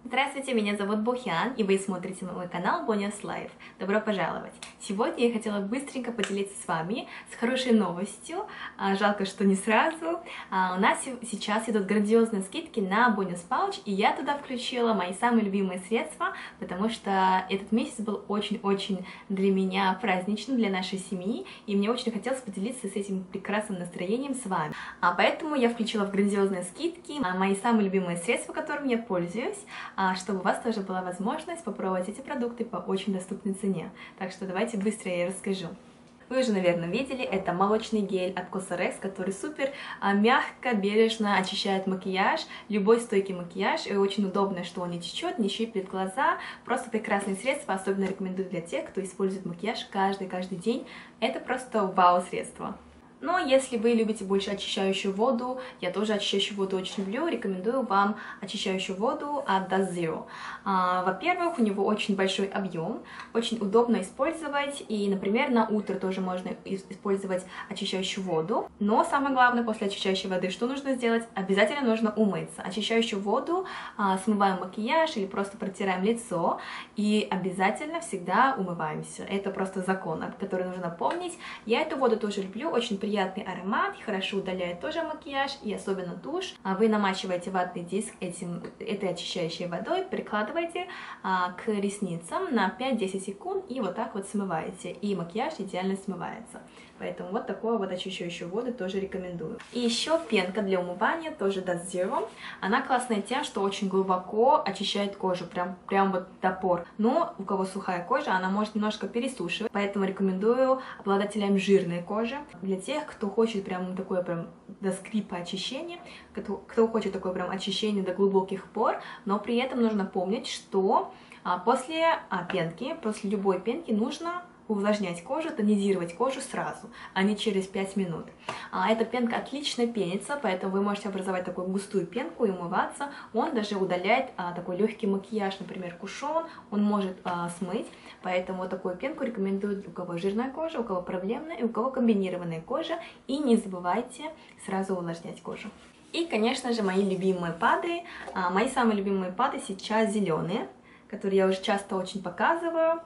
Здравствуйте, меня зовут Бухян, и вы смотрите мой канал Bonios Life. Добро пожаловать! Сегодня я хотела быстренько поделиться с вами с хорошей новостью. Жалко, что не сразу. У нас сейчас идут грандиозные скидки на Bonios Pouch, и я туда включила мои самые любимые средства, потому что этот месяц был очень-очень для меня праздничным, для нашей семьи, и мне очень хотелось поделиться с этим прекрасным настроением с вами. Поэтому я включила в грандиозные скидки мои самые любимые средства, которыми я пользуюсь, чтобы у вас тоже была возможность попробовать эти продукты по очень доступной цене. Так что давайте быстро я расскажу. Вы уже, наверное, видели, это молочный гель от Cosrx, который супер мягко, бережно очищает макияж, любой стойкий макияж, и очень удобно, что он не течет, не щиплет глаза. Просто прекрасное средство, особенно рекомендую для тех, кто использует макияж каждый день. Это просто вау-средство. Но если вы любите больше очищающую воду, я тоже очищающую воду очень люблю, рекомендую вам очищающую воду от Dust Zero. Во-первых, у него очень большой объем, очень удобно использовать, и, например, на утро тоже можно использовать очищающую воду. Но самое главное, после очищающей воды, что нужно сделать? Обязательно нужно умыться. Очищающую воду смываем макияж или просто протираем лицо, и обязательно всегда умываемся. Это просто закон, который нужно помнить. Я эту воду тоже люблю, очень приятный аромат, хорошо удаляет тоже макияж и особенно тушь. Вы намачиваете ватный диск этой очищающей водой, прикладываете к ресницам на 5-10 секунд и вот так вот смываете. И макияж идеально смывается. Поэтому вот такую вот очищающую воду тоже рекомендую. И еще пенка для умывания, тоже Dust Zero. Она классная тем, что очень глубоко очищает кожу, прям вот до пор. Но у кого сухая кожа, она может немножко пересушивать, поэтому рекомендую обладателям жирной кожи. Для тех, кто хочет прям такое до скрипа очищение, кто хочет такое прям очищение до глубоких пор, но при этом нужно помнить, что после пенки, после любой пенки нужно увлажнять кожу, тонизировать кожу сразу, а не через 5 минут. Эта пенка отлично пенится, поэтому вы можете образовать такую густую пенку и умываться. Он даже удаляет такой легкий макияж, например, кушон, он может смыть. Поэтому вот такую пенку рекомендую у кого жирная кожа, у кого проблемная и у кого комбинированная кожа. И не забывайте сразу увлажнять кожу. И, конечно же, мои любимые ПАДы. Мои самые любимые ПАДы сейчас зеленые, которые я уже часто очень показываю.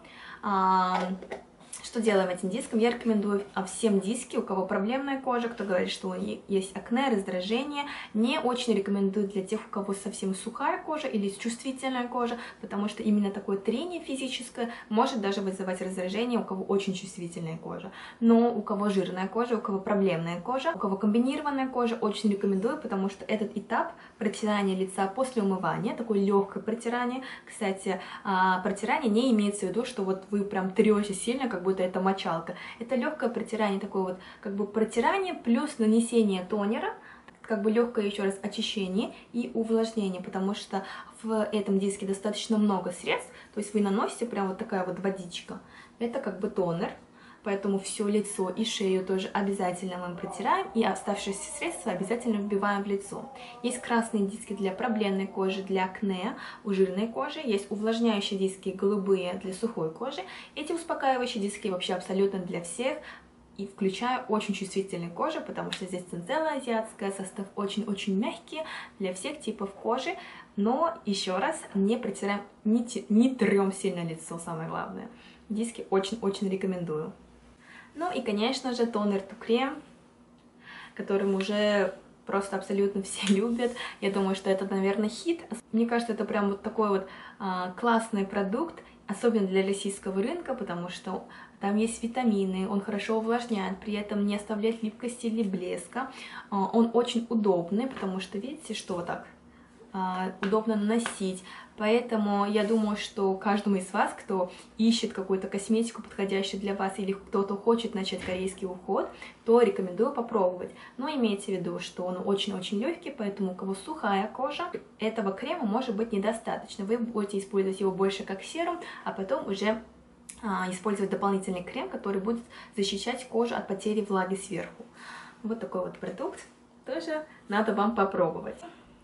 Что делаем этим диском? Я рекомендую всем диски, у кого проблемная кожа, кто говорит, что есть акне, раздражение. Не очень рекомендую для тех, у кого совсем сухая кожа или чувствительная кожа, потому что именно такое трение физическое может даже вызывать раздражение, у кого очень чувствительная кожа. Но у кого жирная кожа, у кого проблемная кожа, у кого комбинированная кожа, очень рекомендую, потому что этот этап протирания лица после умывания, такое легкое протирание. Кстати, протирание не имеется в виду, что вот вы прям трете сильно, как будто это мочалка. Это легкое протирание, такое вот как бы протирание плюс нанесение тонера, как бы легкое еще раз очищение и увлажнение, потому что в этом диске достаточно много средств, то есть вы наносите прям вот такая вот водичка, это как бы тонер. Поэтому все лицо и шею тоже обязательно мы протираем, и оставшиеся средства обязательно вбиваем в лицо. Есть красные диски для проблемной кожи, для акне, у жирной кожи. Есть увлажняющие диски голубые для сухой кожи. Эти успокаивающие диски вообще абсолютно для всех, и включая очень чувствительной кожи, потому что здесь цензелла азиатская, состав очень-очень мягкий для всех типов кожи. Но еще раз, не протираем, не трем сильно лицо, самое главное. Диски очень-очень рекомендую. Ну и, конечно же, тонер to крем, которым уже просто абсолютно все любят. Я думаю, что это, наверное, хит. Мне кажется, это прям вот такой вот классный продукт, особенно для российского рынка, потому что там есть витамины, он хорошо увлажняет, при этом не оставляет липкости или блеска. Он очень удобный, потому что, видите, что вот так удобно наносить. Поэтому я думаю, что каждому из вас, кто ищет какую-то косметику, подходящую для вас, или кто-то хочет начать корейский уход, то рекомендую попробовать. Но имейте в виду, что он очень-очень легкий, поэтому у кого сухая кожа, этого крема может быть недостаточно. Вы будете использовать его больше как серум, а потом уже использовать дополнительный крем, который будет защищать кожу от потери влаги сверху. Вот такой вот продукт тоже надо вам попробовать.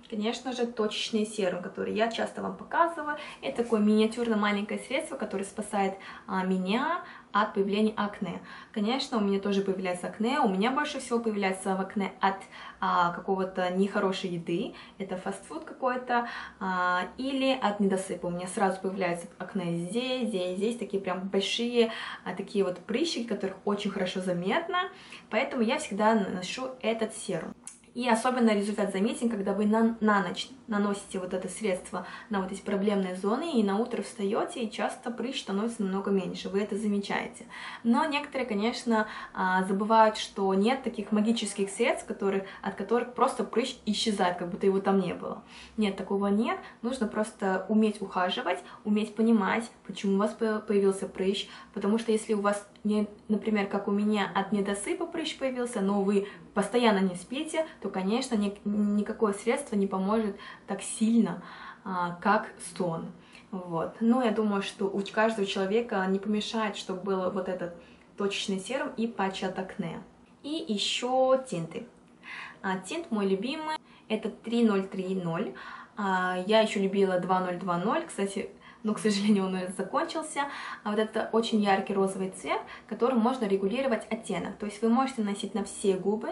конечно же, точечный серум, который я часто вам показываю. Это такое миниатюрно маленькое средство, которое спасает меня от появления акне. Конечно, у меня тоже появляется акне. У меня больше всего появляется акне от какого-то нехорошей еды. Это фастфуд какой-то. Или от недосыпа. У меня сразу появляется акне здесь. Такие прям большие такие вот прыщики, которых очень хорошо заметно. Поэтому я всегда наношу этот серум. И особенно результат заметен, когда вы на ночь наносите вот это средство на вот эти проблемные зоны, и на утро встаете, и часто прыщ становится намного меньше, вы это замечаете. Но некоторые, конечно, забывают, что нет таких магических средств, от которых просто прыщ исчезает, как будто его там не было. Нет, такого нет, нужно просто уметь ухаживать, уметь понимать, почему у вас появился прыщ, потому что если у вас, например, как у меня, от недосыпа прыщ появился, но вы постоянно не спите, то, конечно, никакое средство не поможет так сильно, как сон. Вот. Но я думаю, что у каждого человека не помешает, чтобы был вот этот точечный серум и патч от акне. И еще тинты. Тинт мой любимый, это 3030. Я еще любила 2020, кстати, но, к сожалению, он уже закончился. А вот это очень яркий розовый цвет, которым можно регулировать оттенок. То есть вы можете носить на все губы,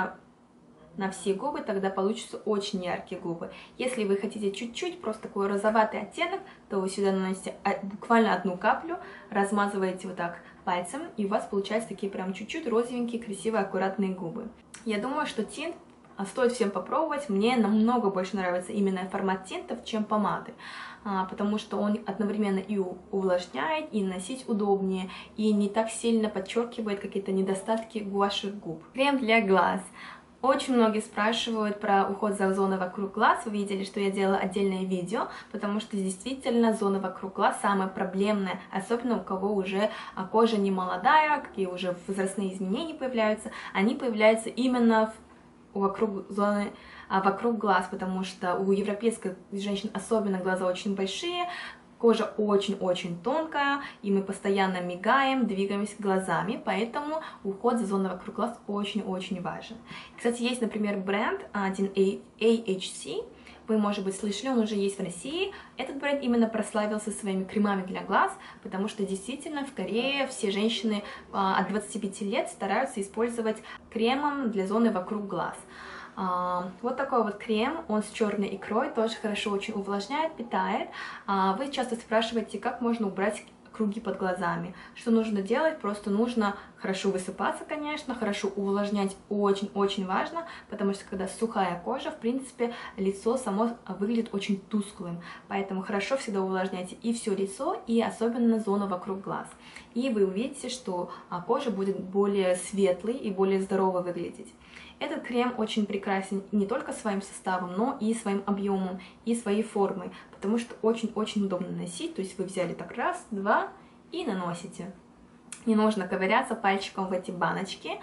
на все губы, тогда получатся очень яркие губы. Если вы хотите чуть-чуть, просто такой розоватый оттенок, то вы сюда наносите буквально одну каплю, размазываете вот так пальцем, и у вас получаются такие прям чуть-чуть розовенькие, красивые, аккуратные губы. Я думаю, что тинт стоит всем попробовать. Мне намного больше нравится именно формат тинтов, чем помады, потому что он одновременно и увлажняет, и носить удобнее, и не так сильно подчеркивает какие-то недостатки ваших губ. Крем для глаз. Очень многие спрашивают про уход за зоной вокруг глаз. Вы видели, что я делала отдельное видео, потому что действительно зона вокруг глаз самая проблемная, особенно у кого уже кожа не молодая, какие уже возрастные изменения появляются. Они появляются именно вокруг зоны, вокруг глаз, потому что у европейских женщин особенно глаза очень большие, кожа очень-очень тонкая, и мы постоянно мигаем, двигаемся глазами, поэтому уход за зоной вокруг глаз очень-очень важен. Кстати, есть, например, бренд один AHC, вы, может быть, слышали, он уже есть в России. Этот бренд именно прославился своими кремами для глаз, потому что действительно в Корее все женщины от 25 лет стараются использовать кремом для зоны вокруг глаз. Вот такой вот крем, он с черной икрой, тоже хорошо очень увлажняет, питает. Вы часто спрашиваете, как можно убрать круги под глазами. Что нужно делать? Просто нужно хорошо высыпаться, конечно, хорошо увлажнять очень-очень важно, потому что когда сухая кожа, в принципе, лицо само выглядит очень тусклым. Поэтому хорошо всегда увлажняйте и все лицо, и особенно зону вокруг глаз. И вы увидите, что кожа будет более светлой и более здорово выглядеть. Этот крем очень прекрасен не только своим составом, но и своим объемом, и своей формой, потому что очень-очень удобно носить. То есть вы взяли так раз, два и наносите. Не нужно ковыряться пальчиком в эти баночки.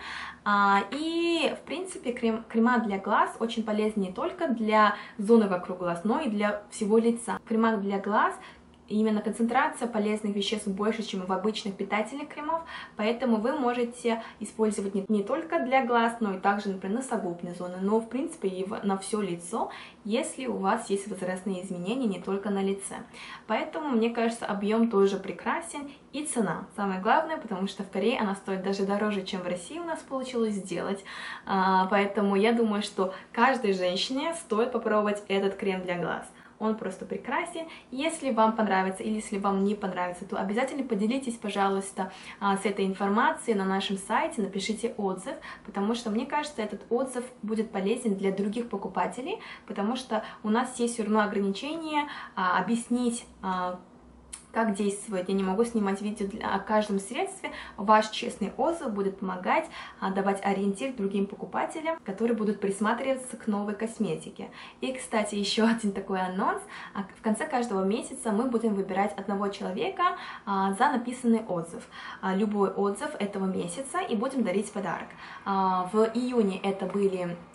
И, в принципе, крема для глаз очень полезны не только для зоны вокруг глаз, но и для всего лица. В кремах для глаз именно концентрация полезных веществ больше, чем в обычных питательных кремов, поэтому вы можете использовать не только для глаз, но и также, например, носогубной зоны, но, в принципе, и на все лицо, если у вас есть возрастные изменения не только на лице. Поэтому, мне кажется, объем тоже прекрасен, и цена. Самое главное, потому что в Корее она стоит даже дороже, чем в России у нас получилось сделать. Поэтому я думаю, что каждой женщине стоит попробовать этот крем для глаз. Он просто прекрасен. Если вам понравится или если вам не понравится, то обязательно поделитесь, пожалуйста, с этой информацией на нашем сайте, напишите отзыв, потому что, мне кажется, этот отзыв будет полезен для других покупателей, потому что у нас есть все равно ограничение объяснить, как действовать. Я не могу снимать видео о каждом средстве. Ваш честный отзыв будет помогать давать ориентир другим покупателям, которые будут присматриваться к новой косметике. И, кстати, еще один такой анонс. В конце каждого месяца мы будем выбирать одного человека за написанный отзыв. Любой отзыв этого месяца, и будем дарить подарок. В июне это были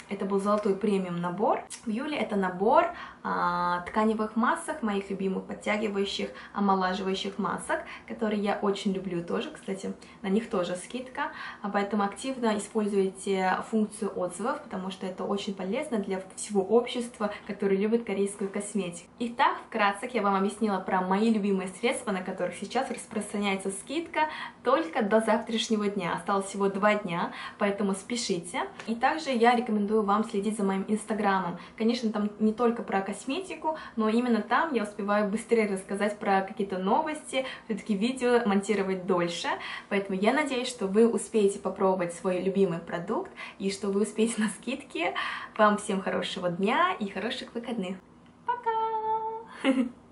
Это был золотой премиум набор. В июле это набор тканевых масок, моих любимых подтягивающих, омолаживающих масок, которые я очень люблю тоже. Кстати, на них тоже скидка, поэтому активно используйте функцию отзывов, потому что это очень полезно для всего общества, которое любит корейскую косметику. Итак, вкратце я вам объяснила про мои любимые средства, на которых сейчас распространяется скидка только до завтрашнего дня. Осталось всего 2 дня, поэтому спешите. И также я рекомендую вам следить за моим инстаграмом. Конечно, там не только про косметику, но именно там я успеваю быстрее рассказать про какие-то новости, все-таки видео монтировать дольше, поэтому я надеюсь, что вы успеете попробовать свой любимый продукт и что вы успеете на скидки. Вам всем хорошего дня и хороших выходных. Пока!